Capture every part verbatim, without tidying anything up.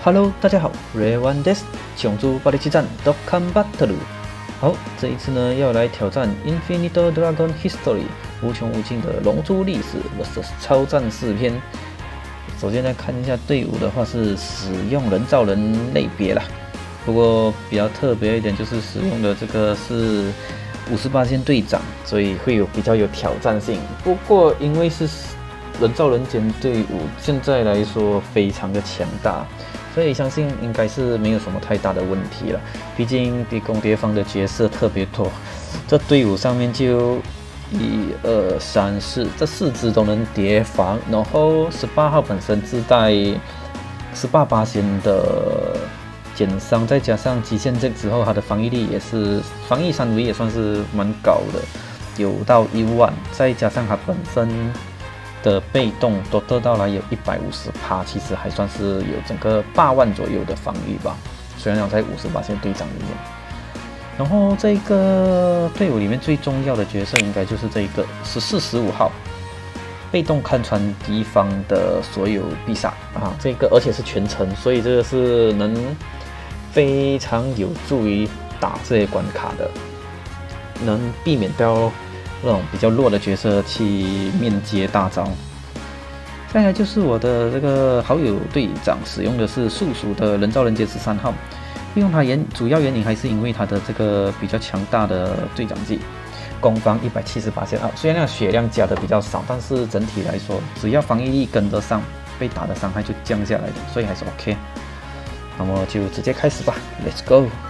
Hello， 大家好 ，Rewan des， 抢珠巴黎之战 Dot Combat。好，这一次呢要来挑战 Infinite Dragon History 无穷无尽的龙珠历史 versus 超战士篇。首先来看一下队伍的话是使用人造人类别啦，不过比较特别一点就是使用的这个是五十八线队长，所以会有比较有挑战性。不过因为是人造人间队伍现在来说非常的强大，所以相信应该是没有什么太大的问题了。毕竟敌攻敌方的角色特别多，这队伍上面就一二三四，这四只都能叠防，然后十八号本身自带十八八仙的减伤，再加上极限这之后，它的防御力也是防御三维也算是蛮高的，有到一万，再加上它本身的被动都得到了有一百五十趴，其实还算是有整个八万左右的防御吧。虽然讲在五十八线队长里面，然后这个队伍里面最重要的角色应该就是这一个十四、十五号，被动看穿敌方的所有必杀啊，这个而且是全程，所以这个是能非常有助于打这些关卡的，能避免掉那种比较弱的角色去面接大招。再来就是我的这个好友队长使用的是素属的人造人杰十三号，用它原主要原因还是因为它的这个比较强大的队长技，攻防一百七十八线啊，虽然那血量加的比较少，但是整体来说，只要防御力跟得上，被打的伤害就降下来的，所以还是 OK。那么就直接开始吧 ，Let's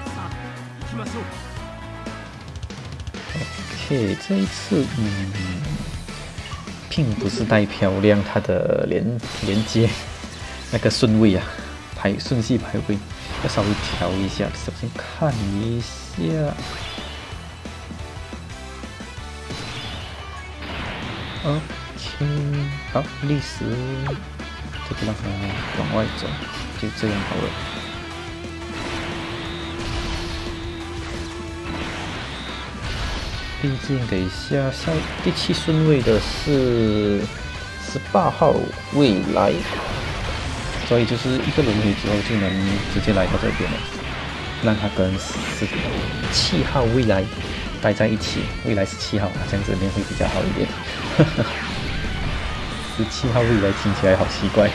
go。OK， 这一次，嗯，并不是太漂亮，它的连连接那个顺位啊，排顺序排位要稍微调一下。首先看一下 ，OK， 好，历史这个让它往外走，就这样好了。毕竟给下下第七顺位的是十八号未来，所以就是一个轮回之后就能直接来到这边了，让他跟十七号未来待在一起。未来十七号，这样子练会比较好一点。十七号未来听起来好奇怪。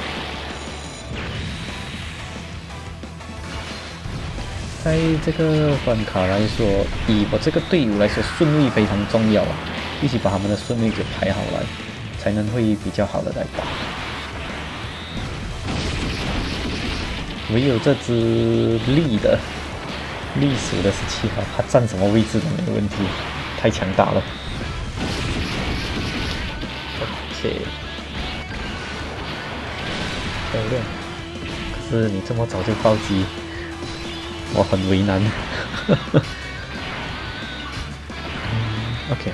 在这个关卡来说，以我这个队伍来说，顺位非常重要啊，必须把他们的顺位给排好来，才能会比较好的来打。唯有这只力的隶属的十七号，他站什么位置都没问题，太强大了。OK， 漂亮。可是你这么早就暴击，我很为难。嗯 OK，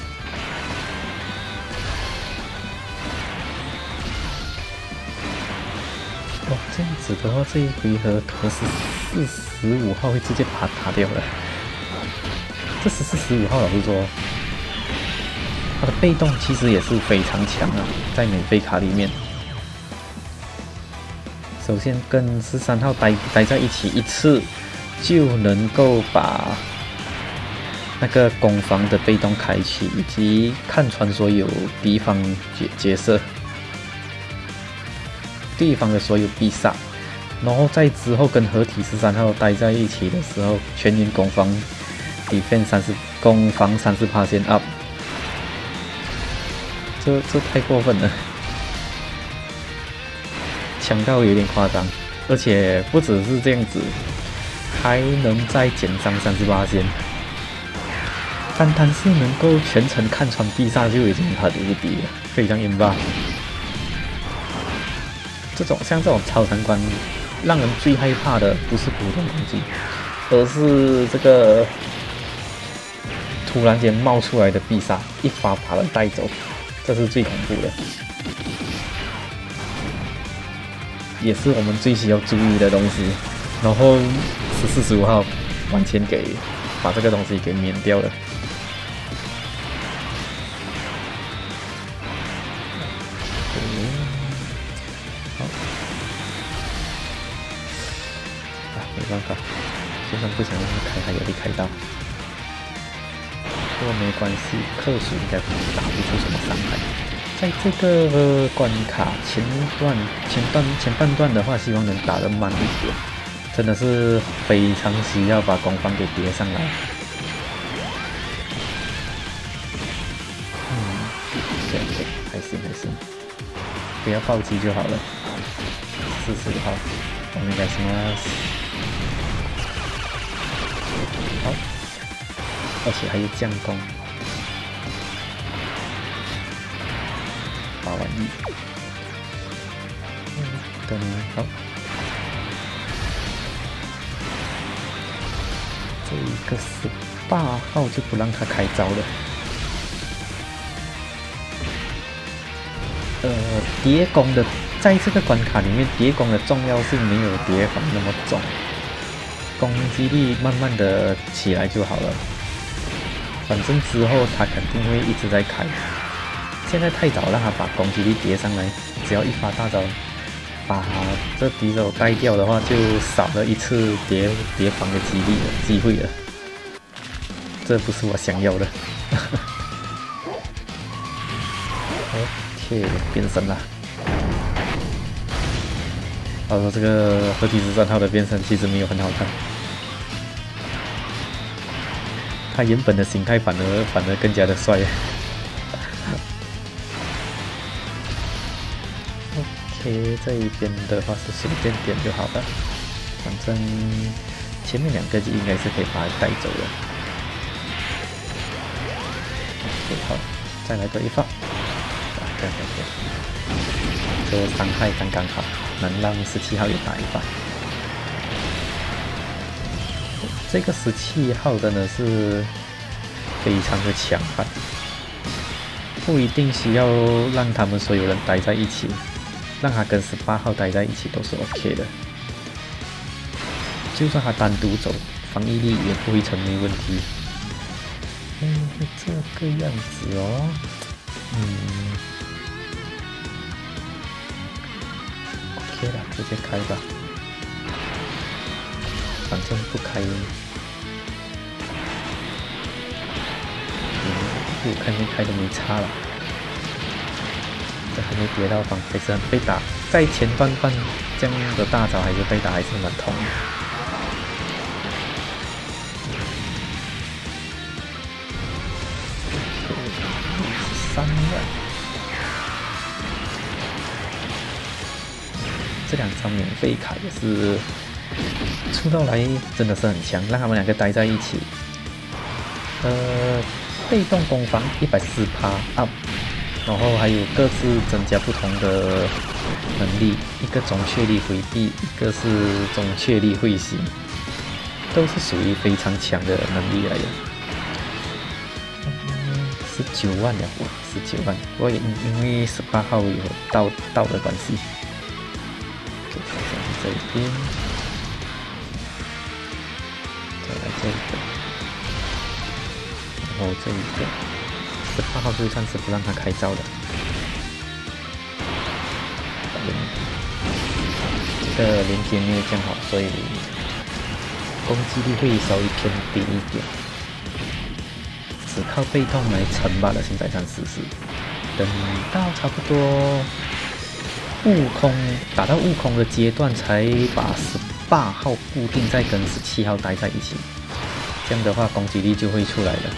哇，这样子的话，这一回合可是四十五号会直接把它打掉了。这十四、十五号，老实说，他的被动其实也是非常强啊，在免费卡里面。首先跟十三号待待在一起一次，就能够把那个攻防的被动开启，以及看穿所有敌方角角色、对方的所有必杀，然后在之后跟合体十三号待在一起的时候，全员攻防 defense 三十攻防三十%up， 这这太过分了。强到有点夸张，而且不只是这样子，还能再减伤 百分之三十八， 单单是能够全程看穿必杀就已经很无敌了，非常硬霸。这种像这种超难关，让人最害怕的不是普通攻击，而是这个突然间冒出来的必杀，一发把人带走，这是最恐怖的。也是我们最需要注意的东西，然后十四、十五号完全给把这个东西给免掉了。 没办法，就算不想让他开，他也会开到。不过没关系，克数应该打不出什么伤害。在这个关卡前段、前段、前半段的话，希望能打得慢一点，真的是非常需要把攻防给叠上来。嗯，对对，还行还行，不要暴击就好了。四十号，我们应该什么？好，而且还有降攻。八万一，嗯，等好，这一个十八号就不让他开招了。呃，叠攻的，在这个关卡里面，叠攻的重要性没有叠防那么重，攻击力慢慢的起来就好了。反正之后他肯定会一直在开。现在太早让他把攻击力叠上来，只要一发大招，把这敌手带掉的话，就少了一次叠叠防的几率了机会了。这不是我想要的。OK， 变身了。他说这个合体十三号的变身其实没有很好看，他原本的形态反而反而更加的帅。OK， 这一边的话是随便点就好了，反正前面两个就应该是可以把它带走的。OK， 好，再来个一发，啊，这样这样，这个伤害刚刚好，能让十七号也打一发。这个十七号真的是非常的强悍，不一定需要让他们所有人待在一起。让他跟十八号待在一起都是 OK 的，就算他单独走，防御力也不会成没问题。嗯，这个样子哦，嗯 ，OK 了，直接开吧，反正不开，嗯，我看没开都没差了。这还没跌到防，还是很被打。在前半段这样的大招还是被打，还是蛮痛的。三万，这两张免费卡也是出到来真的是很强，让他们两个待在一起。呃，被动攻防一百四十趴 up。然后还有各自增加不同的能力，一个准确力回避，一个是准确力会心，都是属于非常强的能力来的。嗯，十九万了，哇，十九万！我也因为十八号有到到的关系，就放上去这一边，再来这一个，然后这一个。十八号就暂时不让他开招的，这个连接没有这样好，所以攻击力会稍微偏低一点，只靠被动来撑罢了。现在暂时是，等到差不多悟空打到悟空的阶段，才把十八号固定在跟十七号待在一起，这样的话攻击力就会出来了。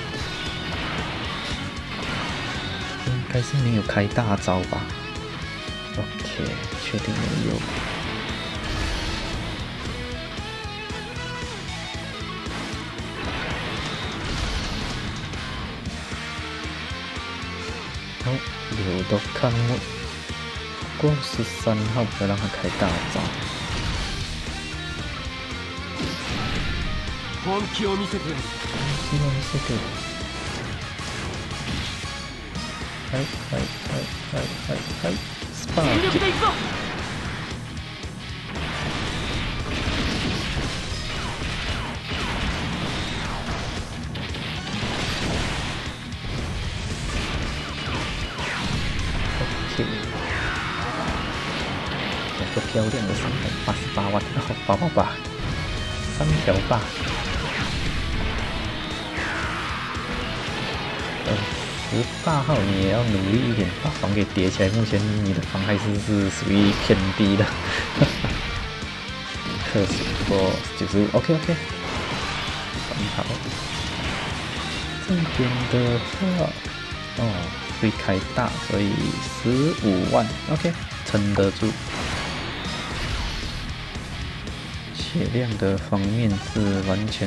应该是没有开大招吧 ？OK， 确定没有。好，有的看我，不过十三号不要让他开大招。本気を見せてやる。本気を見せてやる。はいはいはいはいはいはいスパークOK， 有个漂亮的伤害，八十八万，然后八八八。 三条坝。呃，十八号你也要努力一点，把房给叠起来。目前你的房还是是属于偏低的。克数过九十五 ，OK OK， 很好。这边的话，哦，会开大，所以十五万 ，OK， 撑得住。血量的方面是完全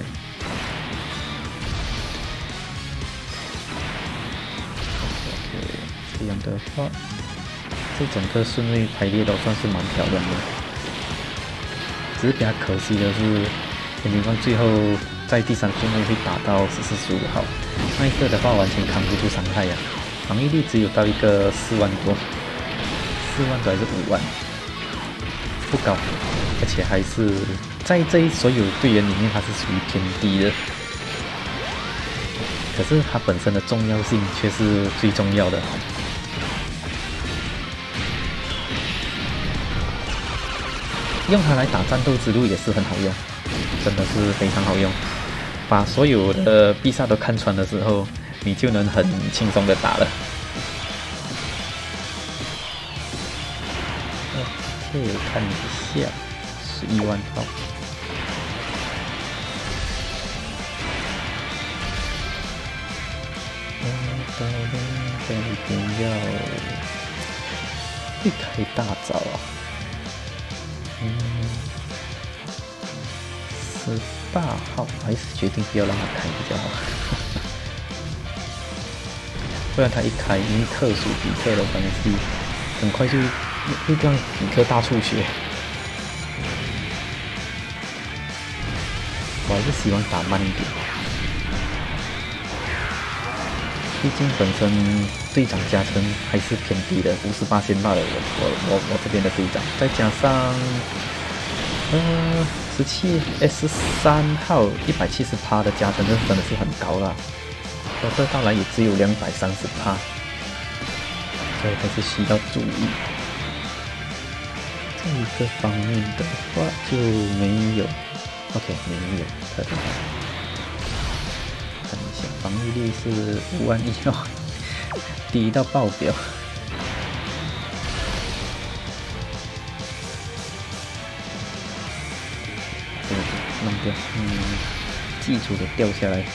alright。OK， 这样的话，这整个顺位排列都算是蛮漂亮的。只是比较可惜的是，天津方最后在第三顺位会打到十四十五号，那一个的话完全扛不住伤害呀、啊，防御力只有到一个四万多，四万多还是五万，不高，而且还是在这一所有队员里面，它是属于偏低的。可是它本身的重要性却是最重要的。用它来打战斗之路也是很好用，真的是非常好用。把所有的必杀都看穿的时候，你就能很轻松的打了。OK， 看一下，十一万号。这一定要会开大招啊！嗯，十八号还是决定不要让他开比较好，不然他一开，因为特殊比克的关系，很快就会让比克大出血。我还是希望打慢一点，毕竟本身队长加成还是偏低的，五十八先罢了。我我我我这边的队长，再加上呃十七 S 三号一百七十趴的加成，这真的是很高了。我这到来也只有两百三十趴，所以还是需要注意。这一个方面的话就没有 ，OK 没有特别好。看一下，防御力是五万一哦，低到爆表。这个弄掉，嗯，基础的掉下来。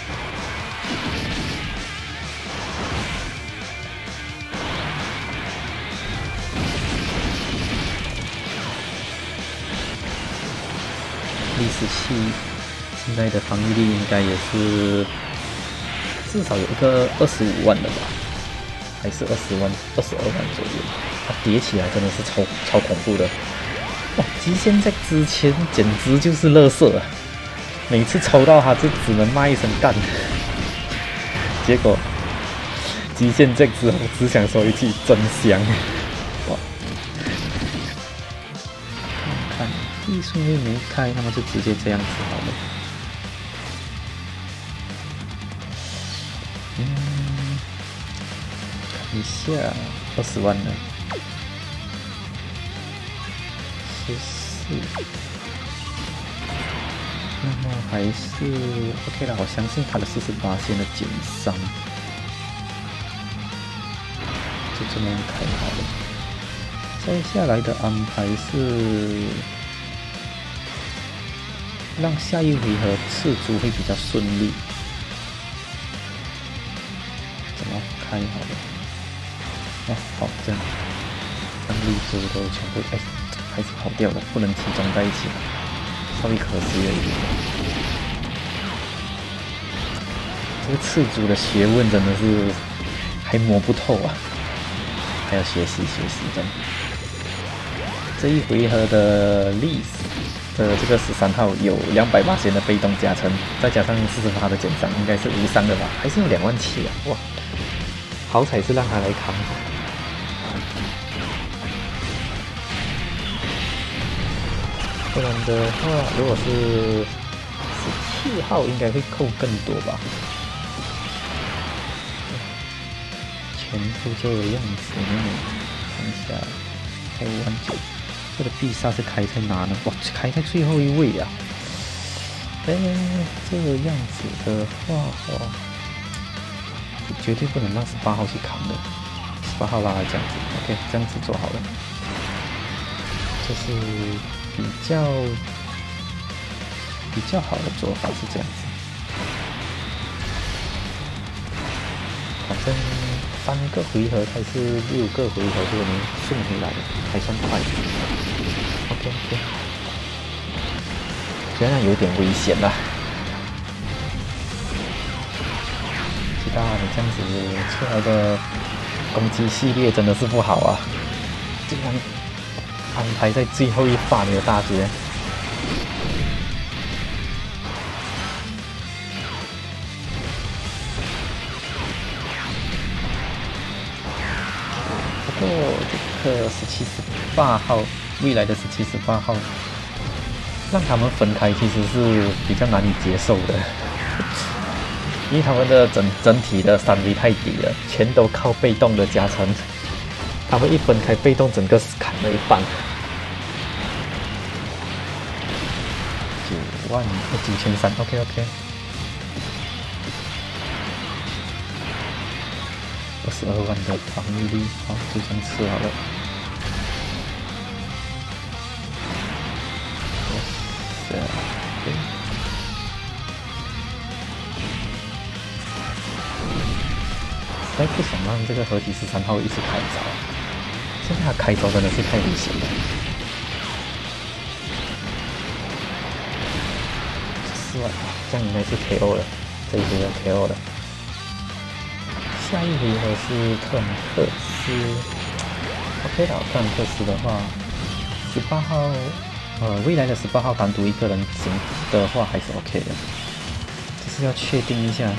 第十七，现在的防御力应该也是至少有一个二十五万的吧，还是二十万、二十二万左右。它叠起来真的是超超恐怖的。哇，极限在之前简直就是垃圾啊！每次抽到它就只能骂一声干，结果极限在之后只想说一句真香。哇！看看第一顺位没开，那么就直接这样子好了。嗯，看一下二十万了，十四，那么还是 OK 了。我相信他的四十八线的减伤，就这么样开好了。接下来的安排是让下一回合刺猪会比较顺利。怎么开好了？哦，好，这样，让绿猪都全部哎，还是跑掉了，不能集中在一起，稍微可惜了一点。这个刺猪的学问真的是还摸不透啊，还要学习学习的。这一回合的历史的这个十三号有两百八十的被动加成，再加上四十八的减伤，应该是无伤的吧？还是有两万七啊！哇，好彩是让他来扛。不然的话，如果是十七号，应该会扣更多吧？全部这个样子，看一下，还有五万九。这个必杀是开在哪呢？哇，开在最后一位啊！ 哎，这个样子的话，哇，绝对不能让十八号去扛的。十八号拉来这样子 ，OK， 这样子做好了。这是比较比较好的做法是这样子。反正三个回合还是六个回合就能顺回来，还算快。OK OK。 虽然有点危险啦，其他你这样子出来的攻击系列真的是不好啊！竟然安排在最后一发你的大绝，不过这个十七、十八号，未来的十七、十八号。 让他们分开其实是比较难以接受的，因为他们的整整体的三 V 太低了，全都靠被动的加成。他们一分开，被动整个砍了一半。九万九千三 ，OK OK。二十二万的防御力，好，就这样吃好了。 对，实在不想让这个合体十三号一直开招，现在他开招真的是太危险了。四万，这样应该是 K O 了，这一回合 K O 了。下一回合是特兰克斯 ，OK 了，特兰克斯的话，十八号。 呃，未来的十八号单独一个人行的话还是 OK 的，只是要确定一下，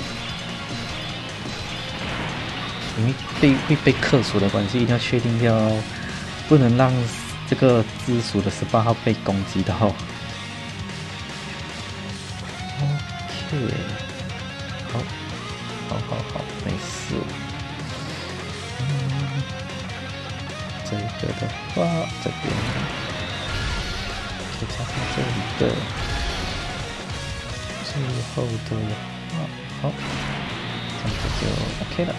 因为被会被克数的关系，一定要确定要不能让这个直属的十八号被攻击到。OK， 好，好好好，没事。嗯，这个的话，这边。 再加上这里的最后的话，好，这样子就 OK 了。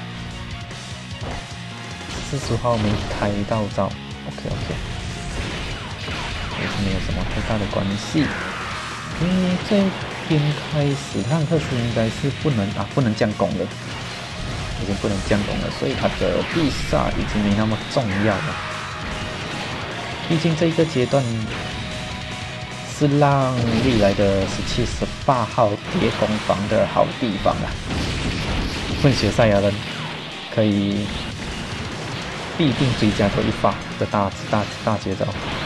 四十号没开到招 ，OK OK， 也是没有什么太大的关系。因为这边开始，汉克斯应该是不能啊，不能降攻了，已经不能降攻了，所以他的必杀已经没那么重要了。毕竟这一个阶段。 是让未来的十七、十八号叠攻防的好地方啊！混血赛亚人可以必定追加多一发的大大大绝招，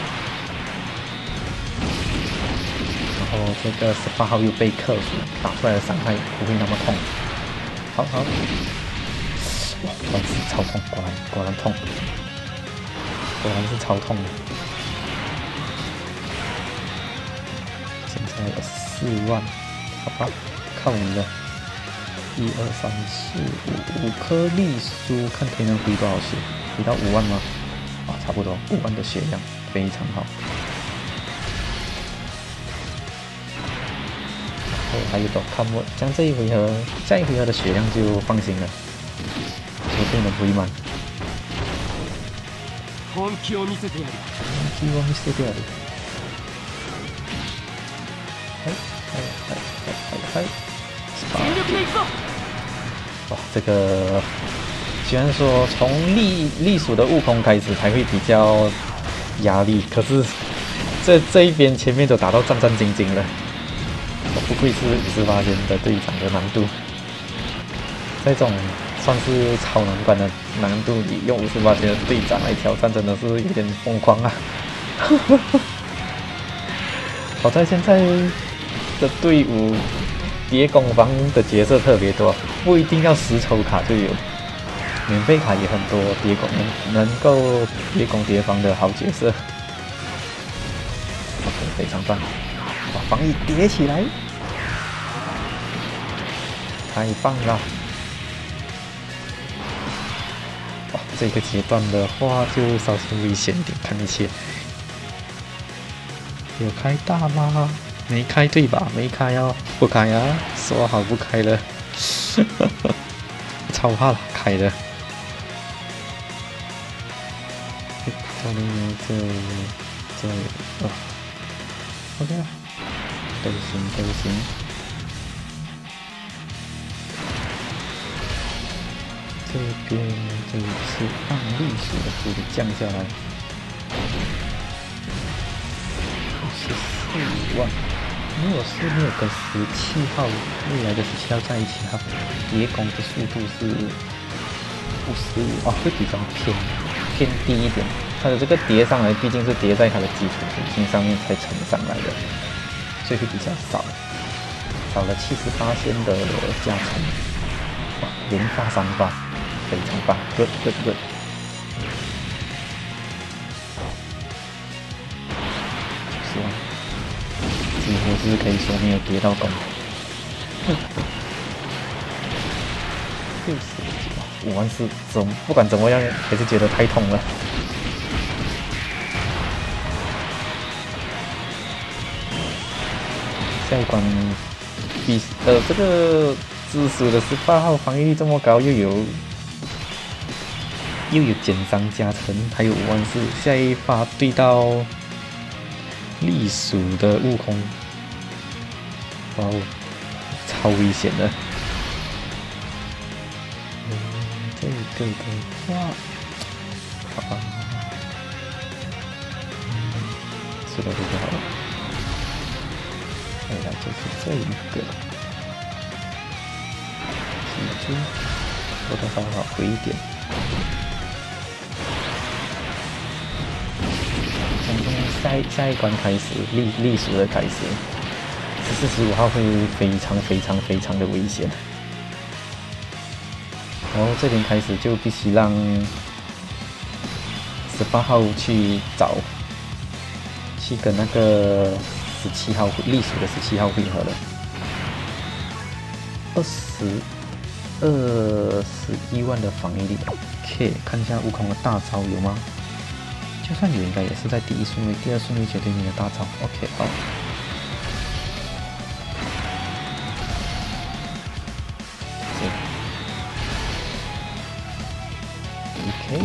然后这个十八号又被克数，打出来的伤害不会那么痛。好好，哇，果然是超痛，果然果然痛，果然是超痛的。 现在有四万，好吧，靠你了。一二三四五，五颗粒珠，看可以能回多少血？回到五万吗？啊，差不多五万的血量，非常好。然后还有个看我，这样这一回合，下一回合的血量就放心了，绝对能回满。本気を見せてやる。本気を見せてやる。 はいはいはいはいはいはい。哇，这个虽然说从隶隶属的悟空开始才会比较压力，可是这这一边前面都打到战战兢兢了。不愧是五十八仙的队长的难度，在这种算是超难关的难度里，用五十八仙的队长来挑战，真的是有点疯狂啊！好在现在。 的队伍叠攻防的角色特别多，不一定要实抽卡就有，免费卡也很多，叠攻能能够叠攻叠防的好角色。OK， 非常棒，把防御叠起来，太棒了！哇，这个阶段的话就稍微危险点，看一切。有开大吗？ 没开对吧？没开哦，不开啊，说好不开了，超怕了，开了。这里这里这里哦 ，OK 了，都行都行。这边这一次让历史的福利降下来，十四万。如果是没有跟十七号未来的十七号在一起，它叠攻的速度是五十五哦，会比较偏偏低一点。它的这个叠上来，毕竟是叠在它的基础属性上面才乘上来的，所以会比较少，少了七十八仙的加成。哇，连发三发，非常棒 ，good good good。是啊，几乎是可以说没有叠到攻。六十几五万四，怎不管怎么样，还是觉得太痛了。下一关比呃这个紫薯的十八号防御力这么高，又有又有减伤加成，还有五万四，下一发对到栗鼠的悟空，哇哦，超危险的。嗯，这个的话，好吧，嗯，是的，这就好了。再来就是这一个，记住，我的方法回一点。从下一下一关开始，历历史的开始，十四十五号会非常非常非常的危险。然后这边开始就必须让十八号去找，去跟那个十七号历史的十七号汇合了。二十二十一万的防御力 ，OK， 看一下悟空的大招有吗？就算有，应该也是在第一顺位，第二顺位绝对没有大招。OK， 好。OK，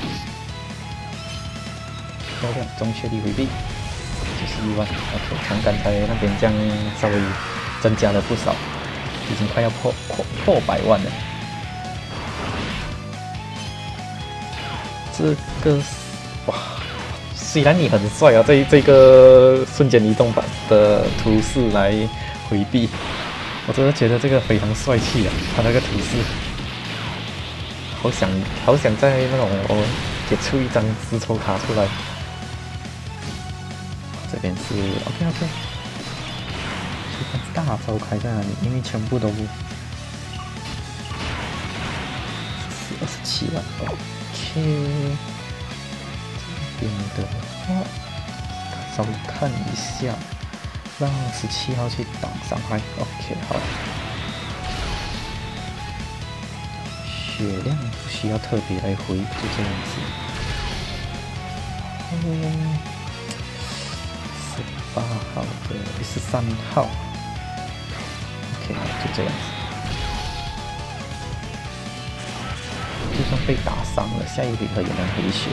漂亮，中确率回避，九十一万。OK， 从刚才那边这样稍微增加了不少，已经快要破破破百万了。这个哇，虽然你很帅啊，这这个瞬间移动版的图示来回避，我真的觉得这个非常帅气啊，他那个图示。好想好想在那种我给出一张丝绸卡出来。这边是 OK OK， 去看大招开在哪里，因为全部都是二十七万 OK。这边的话，稍微看一下，让十七号去挡伤害 OK 好。血量不需要特别来回，就这样子。嗯，十八号的十三号 ，OK， 就这样子。就算被打伤了，下一回合也能回血。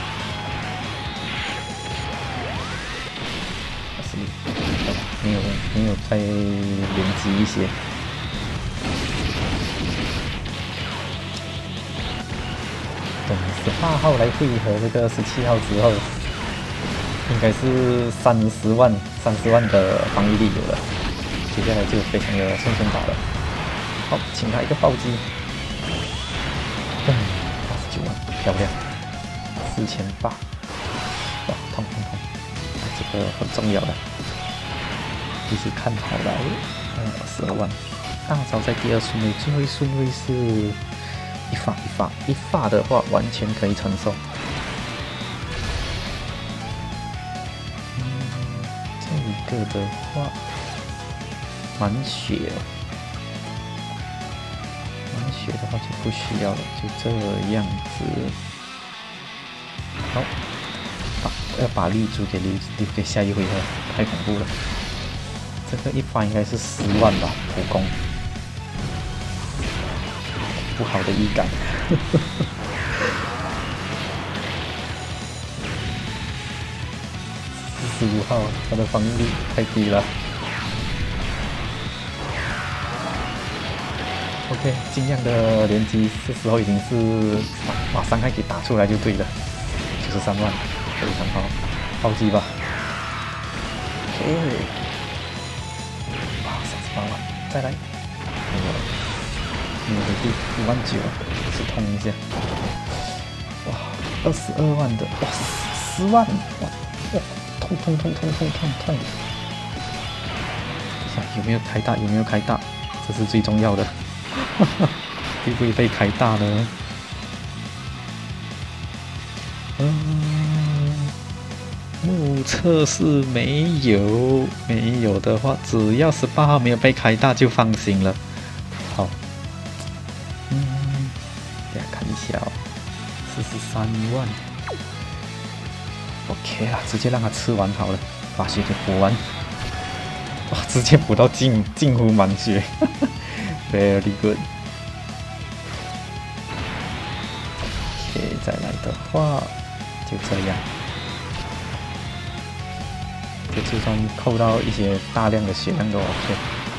是没有没有再连击一些。等十八号来汇合这个十七号之后，应该是三十万三十万的防御力有了，接下来就非常的顺顺打了。好，请他一个暴击，嗯，八十九万，漂亮，四千八，哇，痛痛痛，这个很重要的，继续看好来，嗯，十二万，大招在第二顺位，最后一顺位是。一发一发一发的话，完全可以承受。嗯，这一个的话，满血哦，满血的话就不需要了，就这样子。好，把要把绿珠给留留给下一回合，太恐怖了。 这个一发应该是十万吧，普攻。不好的预感。四十五号，他的防御力太低了。OK， 尽量的连击，这时候已经是把把伤害给打出来就对了。九十三万，非常好，暴击吧。OK， 哇，三十八万，再来。没有了，没有回地，五万九，是痛一下。哇，二十二万的，哇，十万，哇哇，痛痛痛痛痛痛痛！有没有开大？有没有开大？这是最重要的。会不会被开大呢？嗯，目测是没有，没有的话，只要十八号没有被开大就放心了。好，嗯，大家看一下哦，四十三万 ，OK 啦，直接让他吃完好了，把血给补完。哇，直接补到近近乎满血。Very good。OK， 再来的话就这样，这就算扣到一些大量的血量都 OK。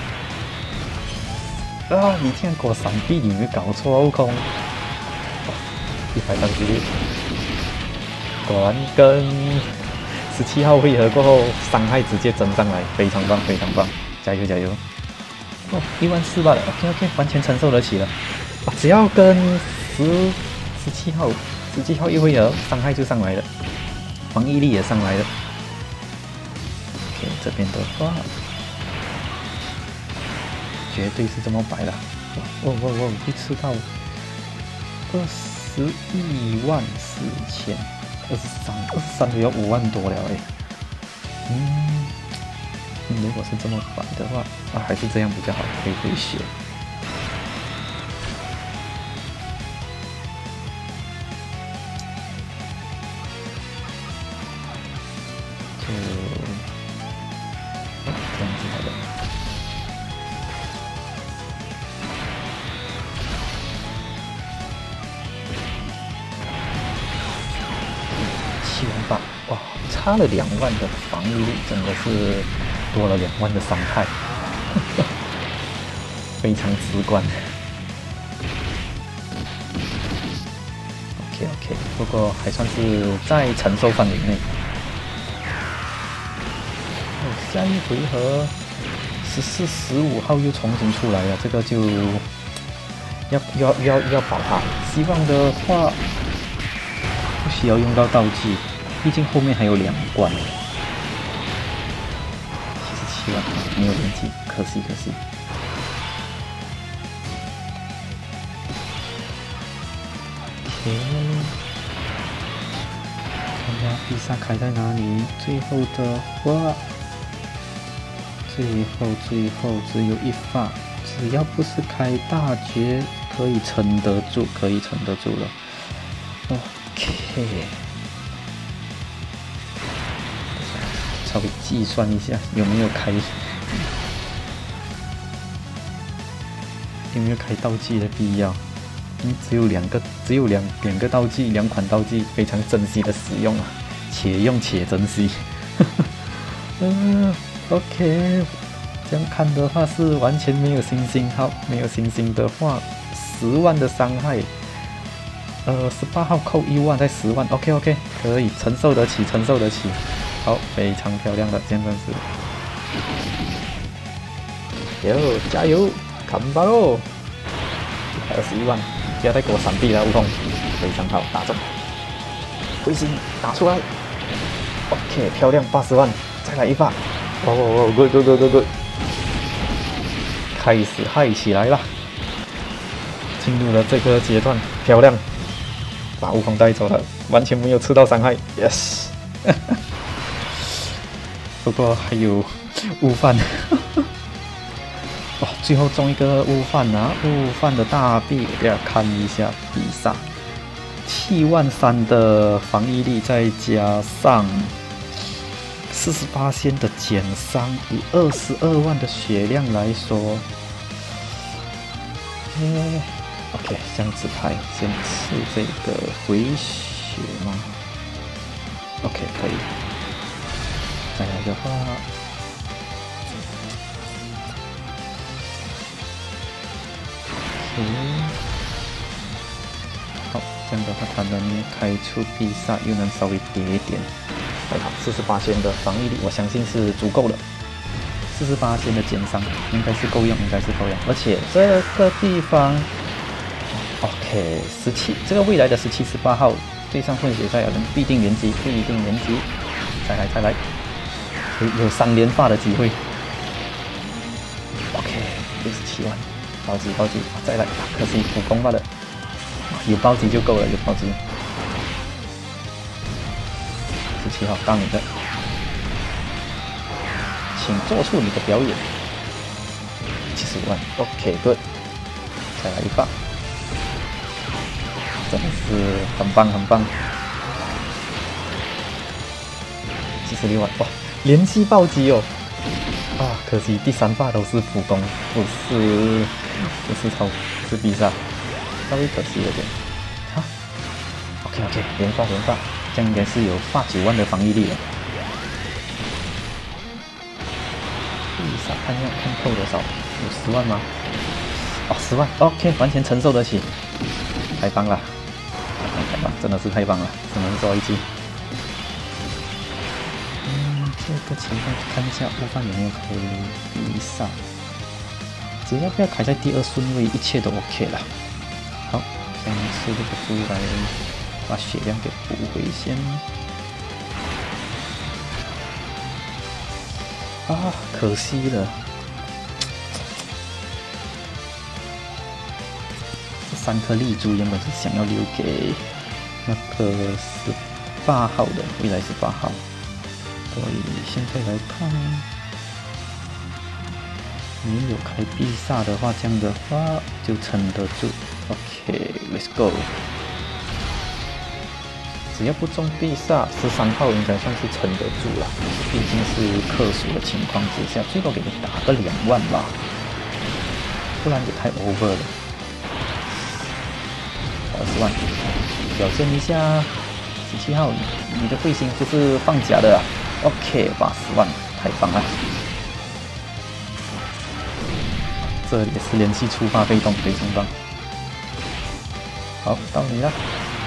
啊！你竟然给我闪避，你有没有搞错？悟空，一百三十六，果然跟十七号汇合过后，伤害直接增上来，非常棒，非常棒，加油加油！哦，一万四罢了 ，OK OK， 完全承受得起了。啊，只要跟十十七号十七号一汇合，伤害就上来了，防御力也上来了。OK， 这边的话，绝对是这么摆的。哦哦哦，会吃到二十一万四千，二十三，二十三都要五万多了哎。嗯。如果是这么摆的话，啊，还是这样比较好，可以回血。就，哦，这样子好了。七万八，哇，差了两万的防御力，真的是。多了两万的伤害，非常直观。OK OK， 不过还算是在承受范围内。哦，下一回合十四、十五号又重新出来了，这个就要要要要保他。希望的话不需要用到道具，毕竟后面还有两关。没有连击，可惜可惜。OK， 看一下必杀开在哪里。最后的话，最后最后只有一发，只要不是开大绝，可以撑得住，可以撑得住了。OK， 稍微计算一下有没有开。有没有开道具的必要？嗯，只有两个，只有两两个道具，两款道具，非常珍惜的使用啊，且用且珍惜。嗯 ，OK， 这样看的话是完全没有星星。好，没有星星的话，十万的伤害，呃，十八号扣一万，再十万 ，OK OK， 可以承受得起，承受得起。好，非常漂亮的，真的是。哟，加油！砍吧喽！一百二十一万，不要再给我闪避了，悟空，非常好，打中，彗星打出来 ，OK， 漂亮，八十万，再来一发，哦哦哦 ，good good good good good， 开始嗨起来了，进入了这个阶段，漂亮，把悟空带走了，完全没有吃到伤害 ，yes， 不过还有悟饭。哇，最后中一个悟饭啊！悟饭的大臂，给大家看一下必杀，七万三的防御力，再加上四十八仙的减伤，以二十二万的血量来说，哎 ，OK， 箱子牌先吃这个回血吗 ？OK， 可以。再来的话，嗯，好，这样的话他能开出必杀，又能稍微叠一点。还好，四十八仙的防御力，我相信是足够的。四十八仙的减伤应该是够用，应该是够用。而且这个地方 ，OK， 十七，这个未来的十七、十八号对上混血赛亚人必定连击，必定连击。再来，再来，有有三连发的机会。OK， 六十七万，暴击，暴击，再来，可惜普攻罢了。有暴击就够了，有暴击。十七号到你的，请做出你的表演。七十五万 ，OK，good， 再来一发，真的是很棒很棒。七十六万，哇，连续暴击哦！啊，可惜第三发都是普攻，不是不是超是必杀，稍微可惜了点。好 ，OK OK， 连发连发。这样应该是有八九万的防御力了。必杀看要看扣多少？有十万吗？哦，十万 ，OK， 完全承受得起，太棒了，太棒，真的是太棒了，只能说一句。嗯，这个情况看一下悟饭有没有开必杀，只要不要开在第二顺位，一切都 OK 了。好，先吃这个猪来。把血量给补回先。啊，可惜了。这三颗丽珠原本是想要留给那个十八号的，未来十八号。所以现在来看，没有开必杀的话，这样的话就撑得住。OK，let's go。只要不中必杀，十三号应该算是撑得住了。毕竟是克数的情况之下，最多给你打个两万吧，不然也太 over 了。二十万，表现一下。十七号，你的彗星不是放假的啊 ？OK， 八十万，太棒了。这也是连续触发被动，非常棒。好，到你了。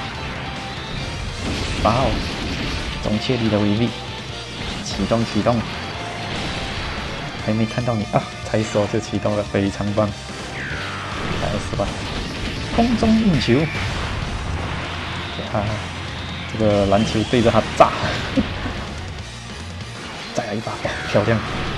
八号，中切力的威力，启动启动，还没看到你啊，才说就启动了，非常棒，二十万，空中运球，给他这个篮球对着他炸，再来一把，哦，漂亮，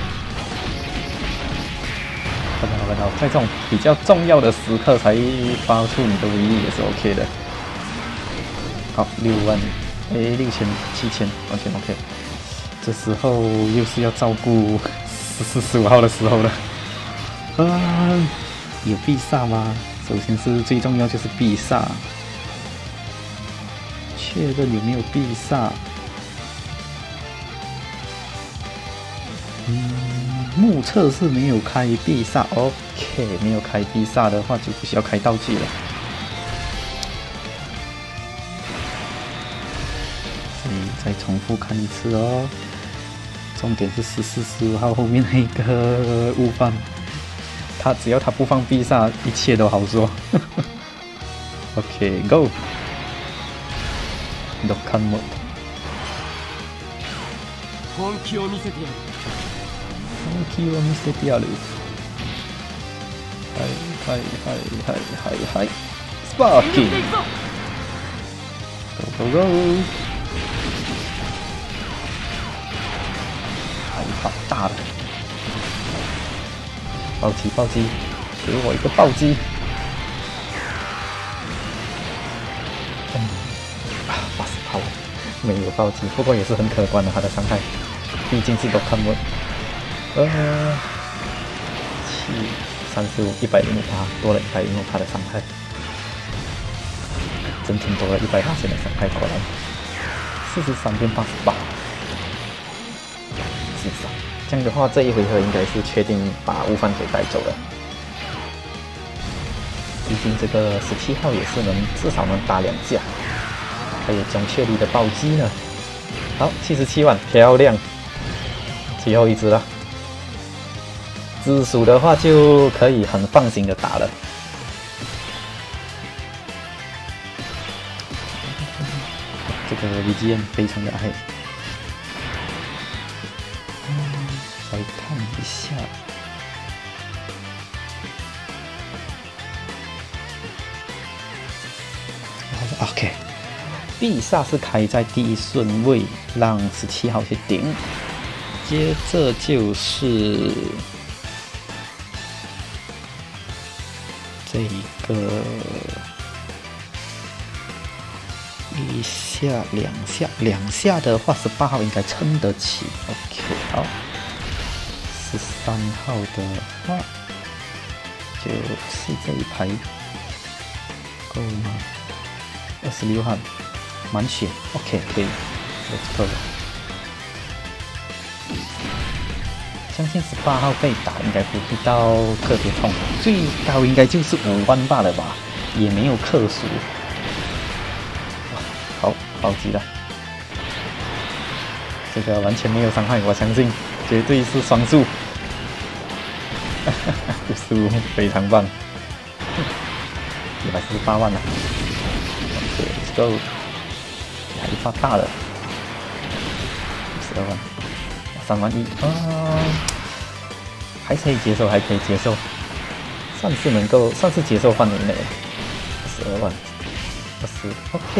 很好很好，在这种比较重要的时刻才发出你的威力也是 OK 的，好，六万。哎，六千、七千，完全 OK。这时候又是要照顾十四、十五号的时候了。啊，有必杀吗？首先是最重要就是必杀，确认有没有必杀。嗯，目测是没有开必杀 ，OK， 没有开必杀的话就不需要开道具了。再重复看一次哦，重点是十四、十五号后面那个悟饭，他只要他不放必杀，一切都好说。OK， Go， ロッカンモ。本気を見せてやる。本気を見せてやる。はいはいはいはいはいはい。スパーキン。Go go go。好大的暴击！暴击！给我一个暴击！嗯，啊，八十炮没有暴击，不过也是很可观的，他的伤害，毕竟是都看不，呃，七三十五一百零五趴，多了一百零五趴的伤害，整体多了一百八千的伤害，果然四十三变八十八。 这样的话，这一回合应该是确定把悟饭给带走了。毕竟这个十七号也是能至少能打两下，还有钟雀力的暴击呢。好，七十七万，漂亮！最后一只了，紫薯的话就可以很放心的打了。这个 B G M 非常的爱。嗯，来看一下。OK， 必杀是开在第一顺位，让十七号去顶。接着就是这个一下、两下、两下的话，十八号应该撑得起。OK， 好。十三号的话，就是这一排够吗？二十六号满血 ，OK， 可以 ，Let's go。相信十八号被打应该不会到特别痛，最高应该就是五万罢了吧，也没有克数。好，暴击了，这个完全没有伤害，我相信绝对是双数，五十五非常棒，一百四十八万了。Let's go， 还发大了，十二万，三万一啊，还可以接受，还可以接受，算是能够，算是接受范围内。十二万，二十 ，OK。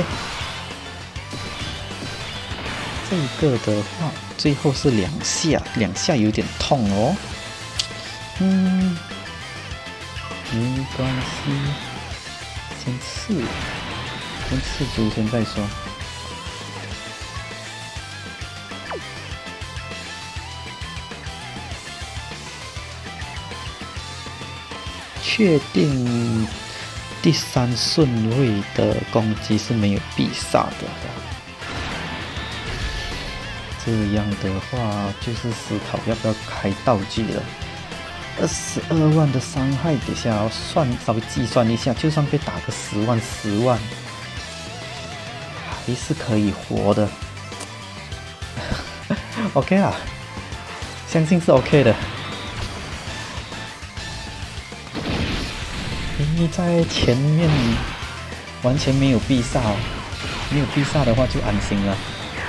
这个的话，最后是两下，两下有点痛哦。嗯，没关系，先刺。先刺足先再说。确定第三顺位的攻击是没有必杀的。这样的话就是思考要不要开道具了。二十二万的伤害，等下要算稍微计算一下，就算被打个十万、十万。还是可以活的，OK 啊，相信是 OK 的。你在前面完全没有必杀，没有必杀的话就安心了。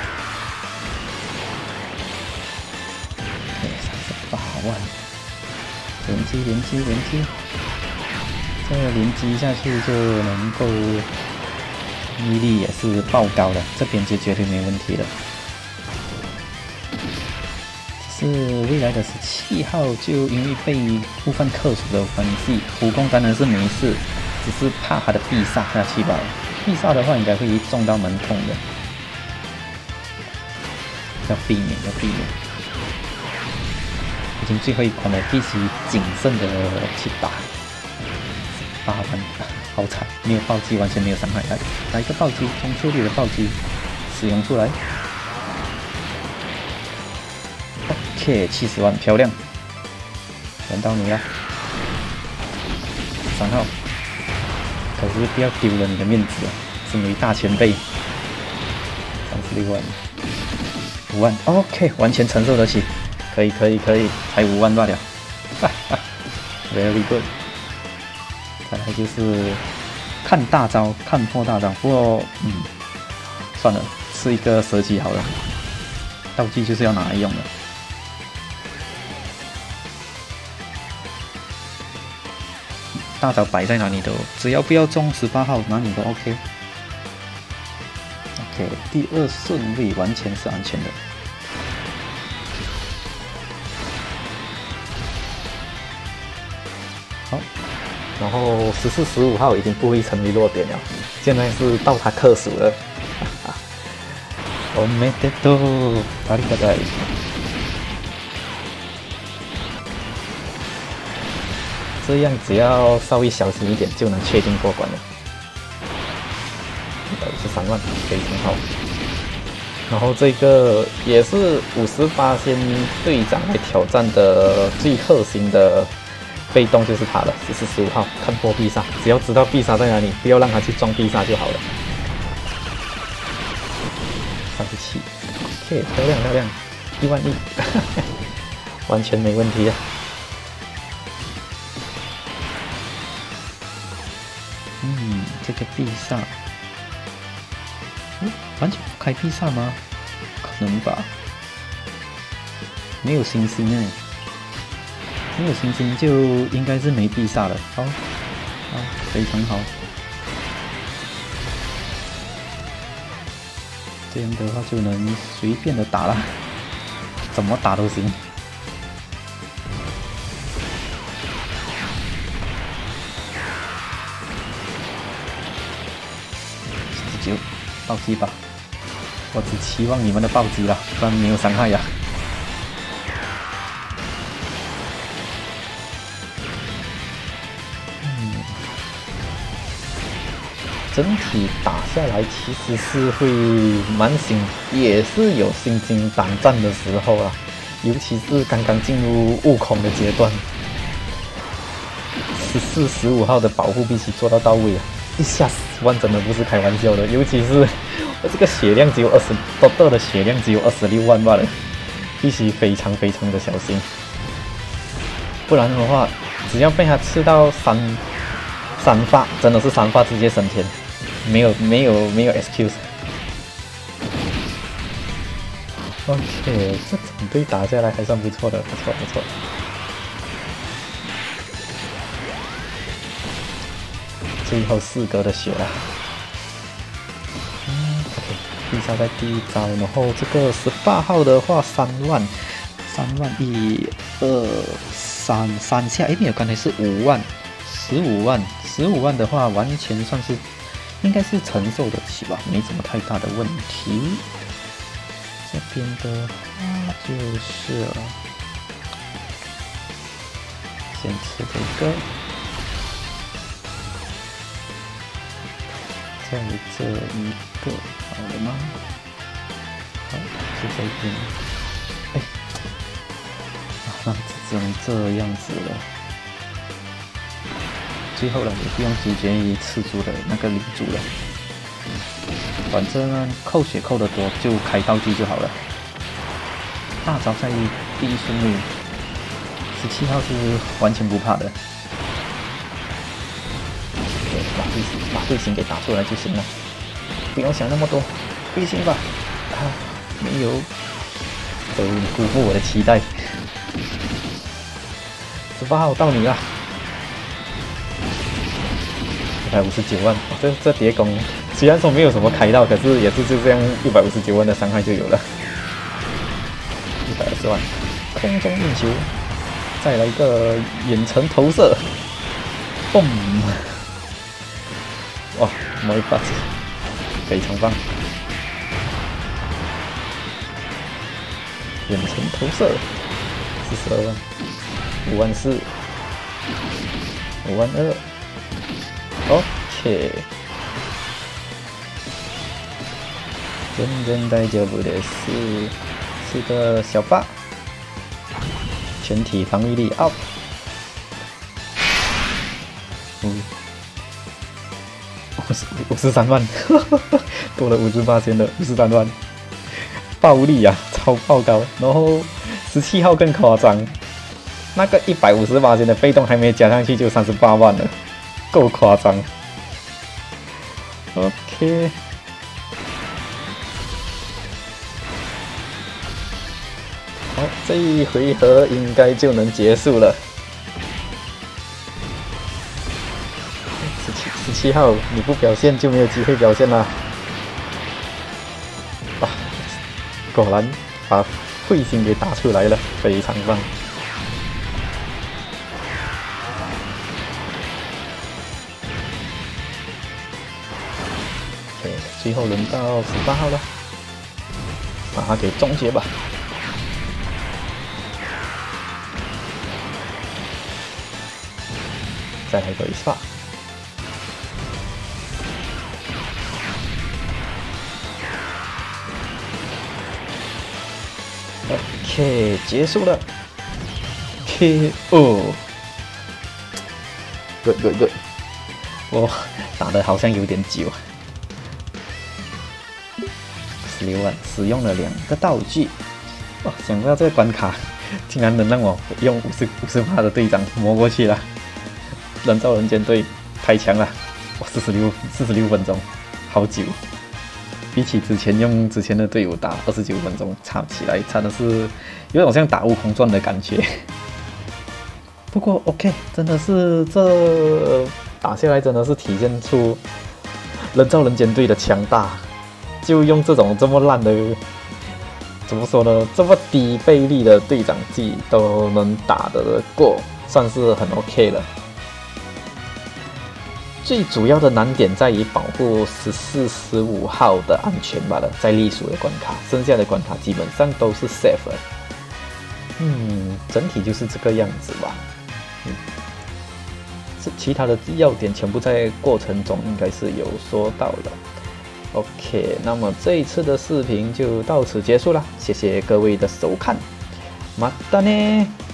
三十八万，连击连击连击，这个连击下去就能够。毅力也是爆高的，这边就绝对没问题了。是未来的十七号，就因为被部分克数的关系，蜈蚣当然是没事，只是怕他的必杀下去吧。必杀的话，应该会中到门痛的，要避免，要避免。已经最后一关了，必须谨慎的去打。八万。好惨，没有暴击，完全没有伤害。来，来一个暴击，中速率的暴击使用出来。OK， 七十万，漂亮，轮到你了，三号。可是不要丢了你的面子啊，身为大前辈。三十六万，五万 ，OK， 完全承受得起，可以，可以，可以，才五万罢了。哈哈 ，Very good。再来就是看大招，看破大招。不过，嗯，算了，吃一个蛇姬好了。道具就是要拿来用的。大招摆在哪里都，只要不要中十八号，哪里都 OK。OK， 第二顺位完全是安全的。好。然后十四、十五号已经不会成为弱点了，现在是到他克数了。おめでとう，ありがたい。这样只要稍微小心一点，就能确定过关了。一百五十三万，非常好。 然后这个也是五十八仙队长来挑战的最核心的被动就是他了，十四十五号看破必杀，只要知道必杀在哪里，不要让他去撞必杀就好了。三十七 ，OK， 漂亮漂亮，一万一，完全没问题啊。嗯，这个必杀。嗯，完全不开必杀吗？可能吧。没有星星哎，没有星星就应该是没必杀了。好，好，非常好。这样的话就能随便的打了，怎么打都行。十九。暴击吧，我只期望你们的暴击了，不然没有伤害呀。嗯，整体打下来其实是会蛮心，也是有心惊胆战的时候啊，尤其是刚刚进入悟空的阶段，十四、十五号的保护必须做到到位啊。一下十万真的不是开玩笑的，尤其是我这个血量只有二十，多多的血量只有二十六万罢了，必须非常非常的小心，不然的话，只要被他吃到三三发，真的是三发直接升天，没有没有没有 excuse。OK， 这整队打下来还算不错的，不错不错。最后四格的血了，嗯 ，OK， 必杀在第一招，然后这个十八号的话三万，三万一二三三下，哎没有，刚才是五万，十五万，十五万的话完全算是，应该是承受得起吧，没什么太大的问题。这边的话就是了，先吃这个。在这一个好了吗？好，是这边。哎，啊，那只能这样子了。最后了，也不用纠结于吃猪的那个领主了。反正扣血扣得多，就开道具就好了。大招在第一顺位，十七号是完全不怕的。把队把队形给打出来就行了，不用想那么多，队形吧。啊，没有，都辜负我的期待。十八号到你了，一百五十九万，这这叠攻虽然说没有什么开到，可是也是就这样一百五十九万的伤害就有了。一百二十万，空中运球，再来一个远程投射，嘣！哇，魔力发非常棒！远程投射，四十二万，五万四，五万二 ，OK， 全然大丈夫です。是个小霸，全体防御力 up。嗯。五十三万，多了五十八千的五十三万，暴力啊，超爆高。然后十七号更夸张，那个一百五十八千的被动还没加上去就三十八万了，够夸张。OK， 好，这一回合应该就能结束了。十七号，你不表现就没有机会表现啦！啊，果然把彗星给打出来了，非常棒。OK， 最后轮到十八号了，把它给终结吧。再来一个一发。 OK， 结束了 ，K O。Good good good， 我打的好像有点久。十六万，使用了两个道具。哇，想不到这个关卡竟然能让我用五十五十趴的队长磨过去了。人造人间队太强了，哇，四十六四十六分钟，好久。比起之前用之前的队伍打二十九分钟，差起来差的是有种像打悟空传的感觉。不过 OK， 真的是这打下来真的是体现出人造人间队的强大。就用这种这么烂的，怎么说呢？这么低倍率的队长技都能打得过，算是很 OK 了。最主要的难点在于保护十四、十五号的安全罢了，在隶属的关卡，剩下的关卡基本上都是 safe 的。嗯，整体就是这个样子吧。嗯，其他的要点全部在过程中应该是有说到的。OK， 那么这一次的视频就到此结束了，谢谢各位的收看，またね。